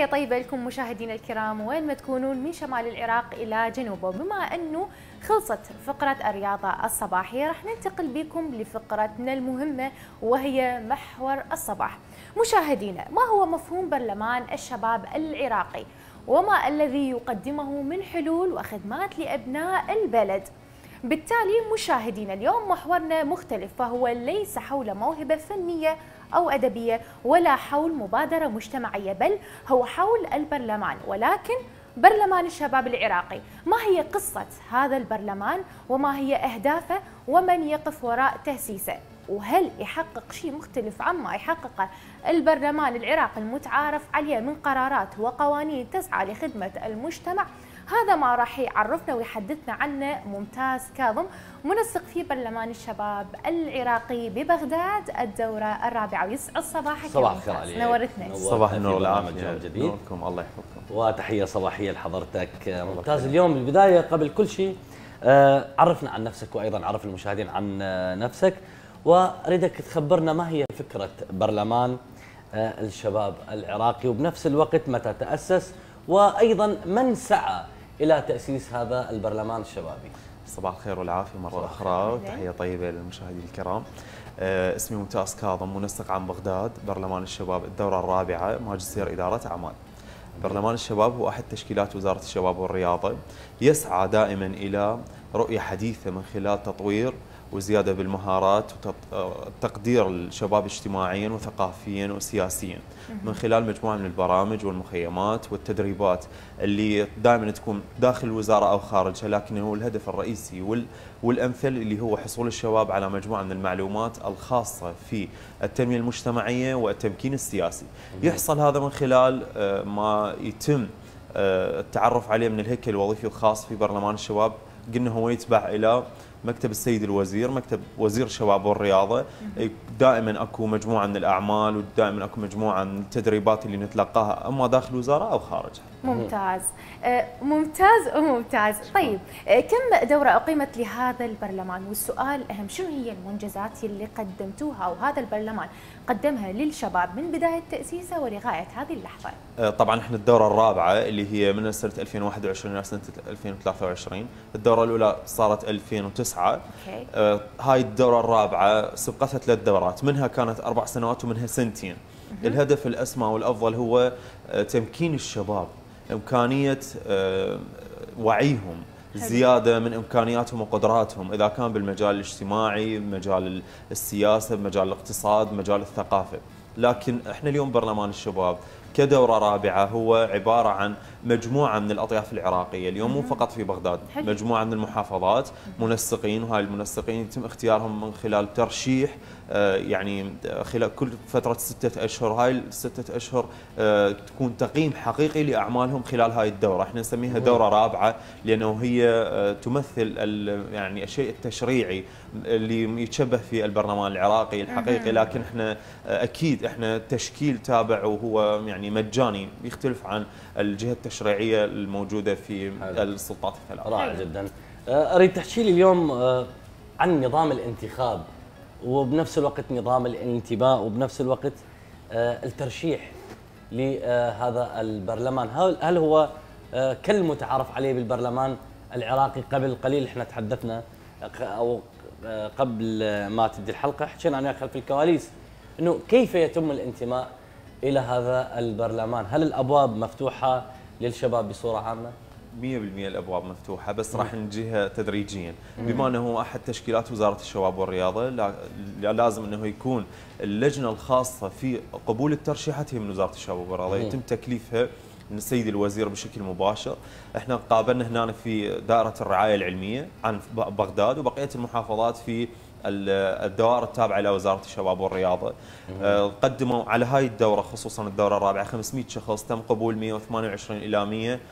تحية طيبة لكم مشاهدينا الكرام وين ما تكونون من شمال العراق إلى جنوبه. بما أنه خلصت فقرة الرياضة الصباحية راح ننتقل بكم لفقرتنا المهمة وهي محور الصباح. مشاهدينا، ما هو مفهوم برلمان الشباب العراقي وما الذي يقدمه من حلول وخدمات لأبناء البلد؟ بالتالي مشاهدينا اليوم محورنا مختلف، فهو ليس حول موهبة فنية أو أدبية ولا حول مبادرة مجتمعية، بل هو حول البرلمان، ولكن برلمان الشباب العراقي. ما هي قصة هذا البرلمان وما هي أهدافه ومن يقف وراء تأسيسه؟ وهل يحقق شيء مختلف عما يحققه البرلمان العراقي المتعارف عليه من قرارات وقوانين تسعى لخدمة المجتمع؟ هذا ما راح يعرفنا ويحدثنا عنه ممتاز كاظم، منسق في برلمان الشباب العراقي ببغداد الدورة الرابعة. ويسعد صباحك. صباح الخير عليك، نورتنا. صباح النور والعافية، جديد. نوركم الله يحفظكم. وتحية صباحية لحضرتك. ممتاز. اليوم بالبداية قبل كل شيء عرفنا عن نفسك وأيضا عرف المشاهدين عن نفسك، وأريدك تخبرنا ما هي فكرة برلمان الشباب العراقي، وبنفس الوقت متى تأسس، وأيضا من سعى إلى تأسيس هذا البرلمان الشبابي. صباح الخير والعافية مرة أخرى، وتحية طيبة للمشاهدين الكرام. اسمي ممتاز كاظم، منسق عن بغداد، برلمان الشباب الدورة الرابعة، ماجستير إدارة أعمال. برلمان الشباب هو أحد تشكيلات وزارة الشباب والرياضة، يسعى دائما إلى رؤية حديثة من خلال تطوير وزيادة بالمهارات وتقدير الشباب اجتماعيا وثقافيا وسياسيا من خلال مجموعة من البرامج والمخيمات والتدريبات اللي دائما تكون داخل الوزارة أو خارجها، لكن هو الهدف الرئيسي والأمثل اللي هو حصول الشباب على مجموعة من المعلومات الخاصة في التنمية المجتمعية والتمكين السياسي. يحصل هذا من خلال ما يتم التعرف عليه من الهيكل الوظيفي الخاص في برلمان الشباب. قلنا هو يتبع إلى مكتب السيد الوزير، مكتب وزير الشباب والرياضة. دائما اكو مجموعة من الأعمال ودائما اكو مجموعة من التدريبات اللي نتلقاها اما داخل الوزارة أو خارجها. ممتاز. ممتاز. طيب، كم دورة أقيمت لهذا البرلمان؟ والسؤال الأهم، شنو هي المنجزات اللي قدمتوها أو هذا البرلمان قدمها للشباب من بداية تأسيسه ولغاية هذه اللحظة؟ طبعا احنا الدورة الرابعة اللي هي من سنة 2021 إلى سنة 2023. الدورة الأولى صارت 2009. هاي الدورة الرابعة سبقتها 3 دورات، منها كانت 4 سنوات ومنها 2 سنين. الهدف الأسمى والأفضل هو تمكين الشباب، إمكانية وعيهم، زيادة من إمكانياتهم وقدراتهم، إذا كان بالمجال الاجتماعي، بمجال السياسة، بمجال الاقتصاد، بمجال الثقافة. لكن احنا اليوم برلمان الشباب كدورة رابعة هو عبارة عن مجموعة من الأطياف العراقية، اليوم مو فقط في بغداد، مجموعة من المحافظات منسقين، وهاي المنسقين يتم اختيارهم من خلال ترشيح، يعني خلال كل فترة 6 أشهر. هاي ال6 أشهر تكون تقييم حقيقي لأعمالهم خلال هاي الدورة. احنا نسميها دورة رابعة لأنه هي تمثل يعني الشيء التشريعي اللي يتشبه في البرلمان العراقي الحقيقي، لكن احنا أكيد احنا تشكيل تابع وهو يعني مجاني، يختلف عن الجهة التشريعية الموجودة في السلطات الثلاث. رائع جدا. أريد تحكي لي اليوم عن نظام الانتخاب وبنفس الوقت نظام الانتماء وبنفس الوقت الترشيح لهذا البرلمان. هل هو كالمتعارف عليه بالبرلمان العراقي؟ قبل قليل احنا تحدثنا أو قبل ما تبدي الحلقة حكينا عنها خلف الكواليس، انه كيف يتم الانتماء الى هذا البرلمان؟ هل الابواب مفتوحه للشباب بصوره عامه؟ 100% الابواب مفتوحه، بس راح نجيها تدريجيا. بما انه هو احد تشكيلات وزاره الشباب والرياضه، لازم انه يكون اللجنه الخاصه في قبول الترشيحات هي من وزاره الشباب والرياضه، يتم تكليفها من السيد الوزير بشكل مباشر. احنا قابلنا هنا في دائره الرعايه العلميه عن بغداد وبقيه المحافظات في الدوائر التابعه الى وزاره الشباب والرياضه. قدموا على هاي الدوره خصوصا الدوره الرابعه 500 شخص، تم قبول 128 الى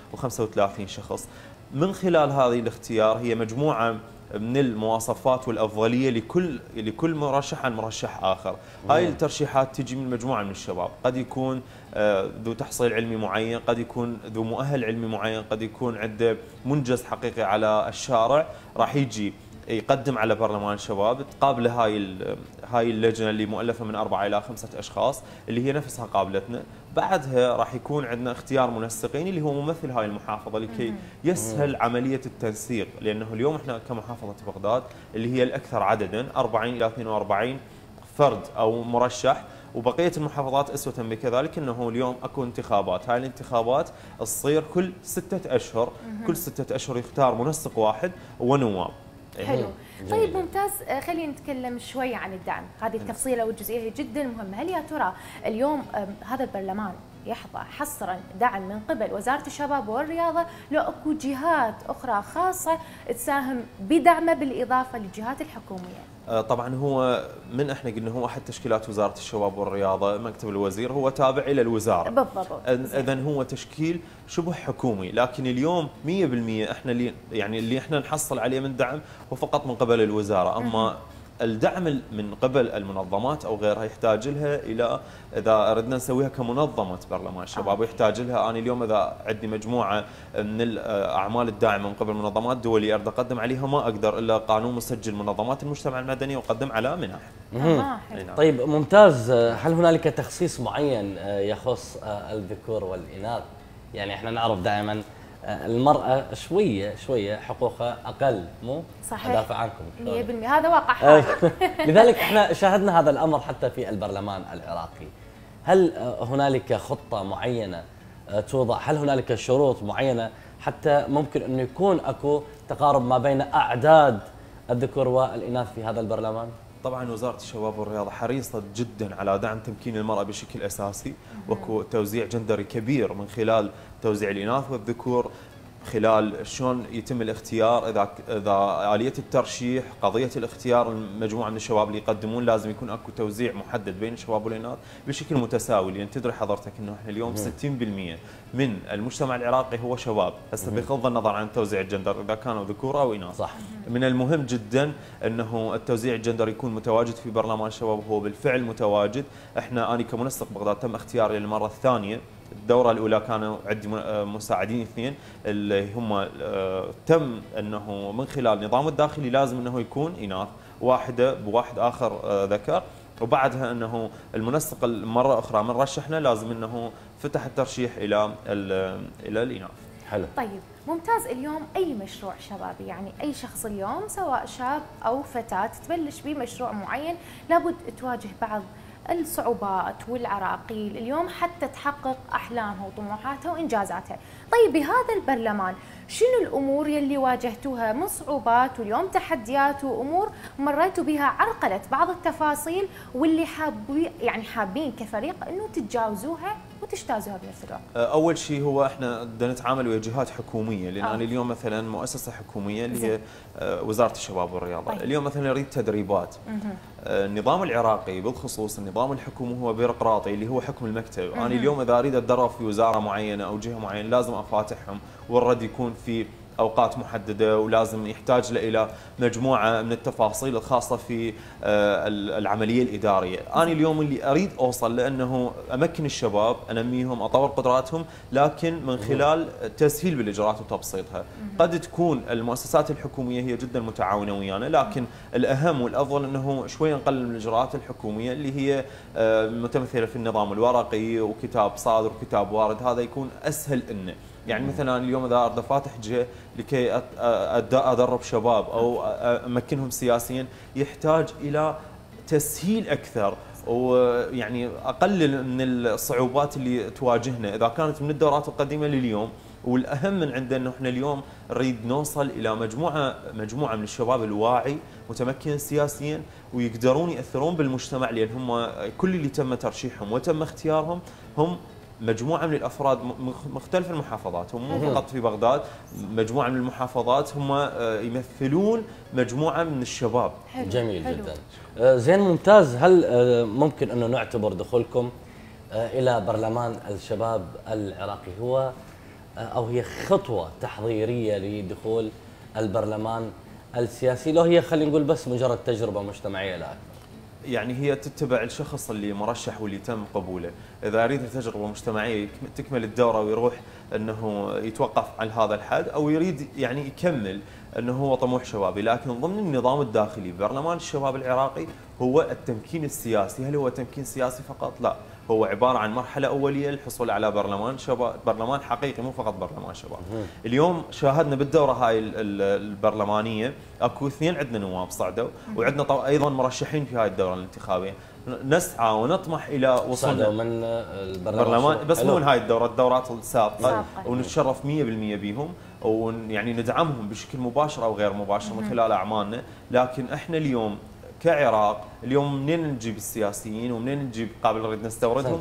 135 شخص. من خلال هذه الاختيار هي مجموعه من المواصفات والافضليه لكل مرشح عن مرشح اخر. هاي الترشيحات تجي من مجموعه من الشباب، قد يكون ذو تحصيل علمي معين، قد يكون ذو مؤهل علمي معين، قد يكون عنده منجز حقيقي على الشارع، راح يجي يقدم على برلمان الشباب. تقابله هاي اللجنه اللي مؤلفه من 4 إلى 5 اشخاص اللي هي نفسها قابلتنا، بعدها راح يكون عندنا اختيار منسقين اللي هو ممثل هاي المحافظه لكي يسهل عمليه التنسيق، لانه اليوم احنا كمحافظه بغداد اللي هي الاكثر عددا 40 الى 42 فرد او مرشح، وبقيه المحافظات اسوه بكذلك انه اليوم اكو انتخابات، هاي الانتخابات تصير كل 6 اشهر، كل 6 اشهر يختار منسق واحد ونواب. حلو. طيب ممتاز، خلينا نتكلم شوي عن الدعم، هذه التفصيله والجزئيه جدا مهمه. هل يا ترى اليوم هذا البرلمان يحظى حصرا دعم من قبل وزاره الشباب والرياضه، لو اكو جهات اخرى خاصه تساهم بدعمه بالاضافه للجهات الحكوميه؟ طبعا هو من احنا قلنا هو احد تشكيلات وزاره الشباب والرياضه، مكتب الوزير هو تابع الى الوزاره بالضبط. اذا هو تشكيل شبه حكومي، لكن اليوم 100% احنا اللي احنا نحصل عليه من دعم هو فقط من قبل الوزاره، اما الدعم من قبل المنظمات او غيرها يحتاج لها الى اذا اردنا نسويها كمنظمه برلمان الشباب يحتاج لها. انا اليوم اذا عندي مجموعه من الاعمال الداعمه من قبل منظمات دوليه اريد اقدم عليها ما اقدر الا قانون مسجل منظمات المجتمع المدني واقدم على منح. طيب ممتاز، هل هنالك تخصيص معين يخص الذكور والاناث؟ يعني احنا نعرف دائما المرأة شوية حقوقها أقل، مو؟ صحيح. أدافع عنكم 100%، هذا واقع حال. لذلك احنا شاهدنا هذا الأمر حتى في البرلمان العراقي. هل هنالك خطة معينة توضع؟ هل هنالك شروط معينة حتى ممكن أنه يكون أكو تقارب ما بين أعداد الذكور والإناث في هذا البرلمان؟ طبعا وزاره الشباب والرياضه حريصه جدا على دعم تمكين المراه بشكل اساسي، واكو توزيع جندري كبير من خلال توزيع الاناث والذكور، خلال شلون يتم الاختيار، اذا اليه الترشيح، قضيه الاختيار، المجموعه من الشباب اللي يقدمون لازم يكون اكو توزيع محدد بين الشباب والاناث بشكل متساوي، لان تدري حضرتك انه احنا اليوم 60% من المجتمع العراقي هو شباب، هسه بغض النظر عن توزيع الجندر اذا كانوا ذكور او اناث. صح. من المهم جدا انه التوزيع الجندري يكون متواجد في برلمان الشباب، وهو بالفعل متواجد. انا كمنسق بغداد تم اختياري للمره الثانيه، الدورة الأولى كانوا عندي مساعدين 2 اللي هم تم أنه من خلال النظام الداخلي لازم أنه يكون إناث، واحدة بواحد آخر ذكر، وبعدها أنه المنسق مرة أخرى من رشحنا لازم أنه فتح الترشيح إلى الإناث. حلو. طيب ممتاز، اليوم أي مشروع شبابي، يعني أي شخص اليوم سواء شاب أو فتاة تبلش بمشروع معين لابد تواجه بعض الصعوبات والعراقيل اليوم حتى تحقق أحلامها وطموحاتها وإنجازاتها. طيب بهذا البرلمان شنو الأمور يلي واجهتوها من صعوبات واليوم تحديات وأمور مريتوا بها عرقلت بعض التفاصيل واللي حابين كفريق أنه تتجاوزوها وتجتازوها بنفس الوقت؟ اول شيء هو احنا بدنا نتعامل ويا جهات حكوميه، لان انا اليوم مثلا مؤسسه حكوميه اللي هي وزاره الشباب والرياضه. طيب. اليوم مثلا اريد تدريبات. النظام العراقي بالخصوص النظام الحكومي هو بيروقراطي اللي هو حكم المكتب. انا اليوم اذا اريد اتدرب في وزاره معينه او جهه معينه لازم افاتحهم، والرد يكون في اوقات محدده، ولازم يحتاج الى مجموعه من التفاصيل الخاصه في العمليه الاداريه. انا اليوم اللي اريد اوصل لانه امكن الشباب، انميهم، اطور قدراتهم، لكن من خلال تسهيل بالاجراءات وتبسيطها. قد تكون المؤسسات الحكوميه هي جدا متعاونه ويانا، لكن الاهم والافضل انه شويه نقلل من الاجراءات الحكوميه اللي هي متمثله في النظام الورقي وكتاب صادر وكتاب وارد، هذا يكون اسهل انه يعني مثلا اليوم اذا اريد فاتح جهه لكي ادرب شباب او امكنهم سياسيا يحتاج الى تسهيل اكثر، ويعني اقلل من الصعوبات اللي تواجهنا اذا كانت من الدورات القديمه لليوم. والاهم من عندنا انه احنا اليوم نريد نوصل الى مجموعه من الشباب الواعي متمكن سياسيا ويقدرون ياثرون بالمجتمع، لان هم كل اللي تم ترشيحهم وتم اختيارهم هم مجموعه من الافراد مختلف المحافظات، هم مو فقط في بغداد، مجموعه من المحافظات هم يمثلون مجموعه من الشباب. حلو. جميل حلو. جدا. زين ممتاز. هل ممكن انه نعتبر دخولكم الى برلمان الشباب العراقي هو او هي خطوه تحضيريه لدخول البرلمان السياسي، لو هي خلينا نقول بس مجرد تجربه مجتمعيه لا اكثر؟ يعني هي تتبع الشخص اللي مرشح واللي تم قبوله، اذا يريد تجربه مجتمعيه تكمل الدوره ويروح انه يتوقف عن هذا الحد، او يريد يعني يكمل انه هو طموح شبابي، لكن ضمن النظام الداخلي برلمان الشباب العراقي هو التمكين السياسي. هل هو تمكين سياسي فقط؟ لا، هو عباره عن مرحله اوليه للحصول على برلمان شباب، برلمان حقيقي مو فقط برلمان شباب. اليوم شاهدنا بالدوره هاي البرلمانيه اكو 2 عندنا نواب صعدوا، وعندنا ايضا مرشحين في هاي الدوره الانتخابيه. نسعى ونطمح الى وصول من البرلمان، بس مو من هاي الدوره، الدورات السابقه، ونتشرف 100% بهم، ويعني ندعمهم بشكل مباشر او غير مباشر من خلال اعمالنا. لكن احنا اليوم كعراق اليوم منين نجيب السياسيين ومنين نجيب قابل نريد نستوردهم؟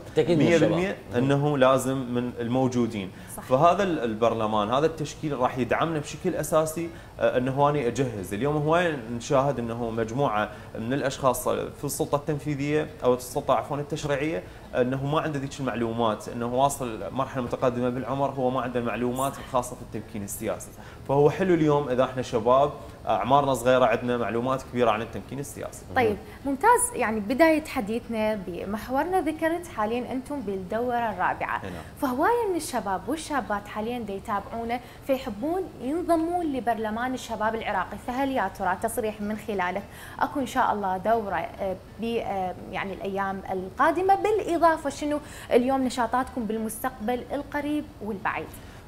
100% انه لازم من الموجودين. صح. فهذا البرلمان هذا التشكيل راح يدعمنا بشكل اساسي انه اني اجهز. اليوم هواي نشاهد انه مجموعه من الاشخاص في السلطه التنفيذيه او السلطه عفوا التشريعيه انه ما عنده ذيك المعلومات، انه واصل مرحله متقدمه بالعمر، هو ما عنده المعلومات الخاصه في التمكين السياسي. فهو حلو اليوم اذا احنا شباب اعمارنا صغيره عندنا معلومات كبيره عن التمكين السياسي. طيب ممتاز، يعني بدايه حديثنا بمحورنا ذكرت حاليا انتم بالدوره الرابعه، فهوايه من الشباب والشابات حاليا دا يتابعونا فيحبون ينضمون لبرلمان الشباب العراقي، فهل يا ترى تصريح من خلالك اكو ان شاء الله دوره ب يعني الايام القادمه، بالاضافه شنو اليوم نشاطاتكم بالمستقبل القريب والبعيد؟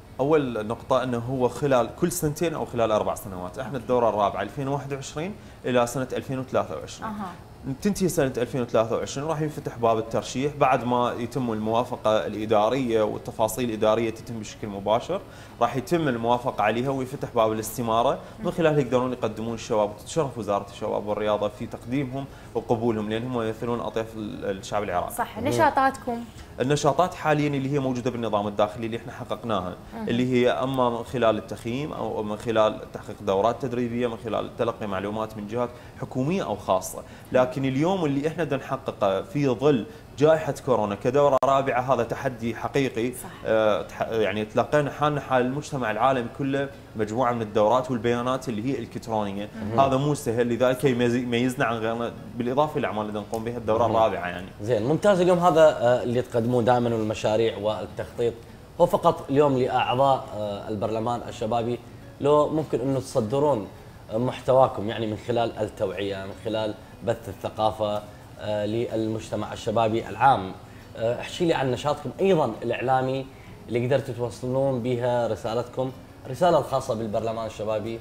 اول نقطه انه هو خلال كل سنتين او خلال 4 سنوات، احنا الدوره الرابعه 2021 الى سنه 2023. تنتهي سنه 2023 راح ينفتح باب الترشيح بعد ما يتم الموافقه الاداريه والتفاصيل الاداريه تتم بشكل مباشر، راح يتم الموافقه عليها ويفتح باب الاستماره، من خلالها يقدرون يقدمون الشباب، وتتشرف وزاره الشباب والرياضه في تقديمهم وقبولهم لانهم يمثلون اطياف الشعب العراقي. صح. نشاطاتكم؟ النشاطات حاليا اللي هي موجوده بالنظام الداخلي اللي احنا حققناها، اللي هي اما من خلال التخييم او من خلال تحقيق دورات تدريبيه، من خلال تلقي معلومات من جهات حكوميه او خاصه، لكن اليوم اللي احنا بدنا نحققه في ظل جائحة كورونا كدورة رابعة هذا تحدي حقيقي. صح. يعني تلقينا حالنا حال المجتمع العالمي كله مجموعة من الدورات والبيانات اللي هي الكترونية، هذا مو سهل، لذلك يميزنا عن غيرنا بالاضافة للاعمال اللي نقوم بها الدورة الرابعة. يعني زين، ممتاز. اليوم هذا اللي تقدموه دائما والمشاريع والتخطيط هو فقط اليوم لاعضاء البرلمان الشبابي، لو ممكن انه تصدرون محتواكم يعني من خلال التوعية، من خلال بث الثقافة للمجتمع الشبابي العام. احكي لي عن نشاطكم ايضا الاعلامي اللي قدرتوا توصلون بها رسالتكم، الرساله الخاصه بالبرلمان الشبابي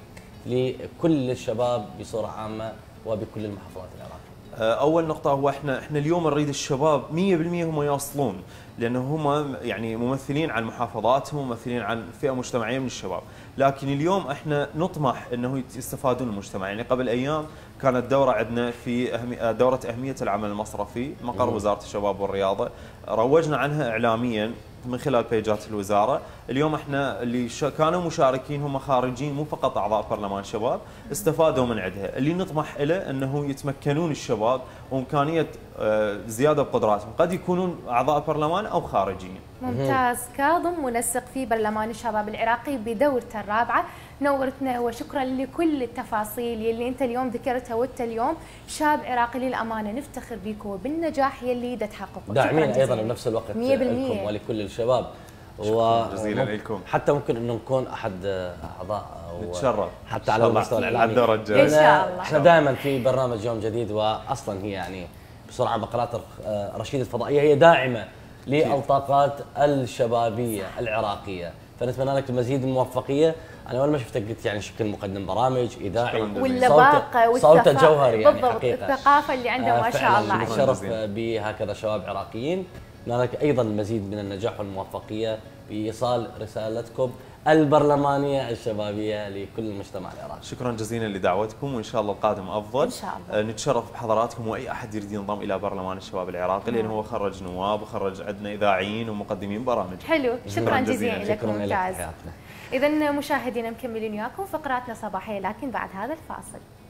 لكل الشباب بصوره عامه وبكل المحافظات العراقيه. اول نقطه هو احنا اليوم نريد الشباب 100% هم يوصلون، لانه هم يعني ممثلين عن محافظاتهم، ممثلين عن فئه مجتمعيه من الشباب، لكن اليوم احنا نطمح انه يستفادون المجتمع. يعني قبل ايام كانت دوره عندنا في دوره اهميه العمل المصرفي مقر وزاره الشباب والرياضه، روجنا عنها اعلاميا من خلال بيجات الوزاره. اليوم احنا اللي كانوا مشاركين هم خارجين، مو فقط اعضاء برلمان شباب، استفادوا من عندها. اللي نطمح له انه يتمكنون الشباب وامكانيه زياده بقدراتهم، قد يكونون اعضاء برلمان او خارجيين. ممتاز. كاظم، منسق في برلمان الشباب العراقي بدورته الرابعه، نورتنا وشكرا لكل التفاصيل يلي انت اليوم ذكرتها، وانت اليوم شاب عراقي للامانه نفتخر بك وبالنجاح يلي تحققه. داعمين ايضا بنفس الوقت 100% لكم ولكل الشباب. شكرا جزيلا لكم. حتى ممكن انه نكون احد اعضاء نتشرف حتى على المستوى الاعلامي ان شاء الله. احنا دائما في برنامج يوم جديد، واصلا هي يعني بسرعه بقرات رشيد الفضائيه هي داعمه للطاقات الشبابيه العراقيه، فنتمنى لك المزيد من الموفقيه. انا اول ما شفتك قلت يعني شكل مقدم برامج اذاعي، واللباقه صوته جوهري يعني بالضبط، حقيقه الثقافه اللي عنده ما شاء الله. نتشرف بهكذا شباب عراقيين. نتمنى لك ايضا المزيد من النجاح والموفقيه بايصال رسالتكم البرلمانيه الشبابيه لكل المجتمع العراقي. شكرا جزيلا لدعوتكم، وان شاء الله القادم افضل. ان شاء الله. نتشرف بحضراتكم واي احد يريد ينضم الى برلمان الشباب العراقي، لانه هو خرج نواب وخرج عندنا اذاعيين ومقدمين برامج. حلو، شكرا جزيلا لكم. ممتاز. اذا مشاهدينا مكملين وياكم فقراتنا صباحيه، لكن بعد هذا الفاصل.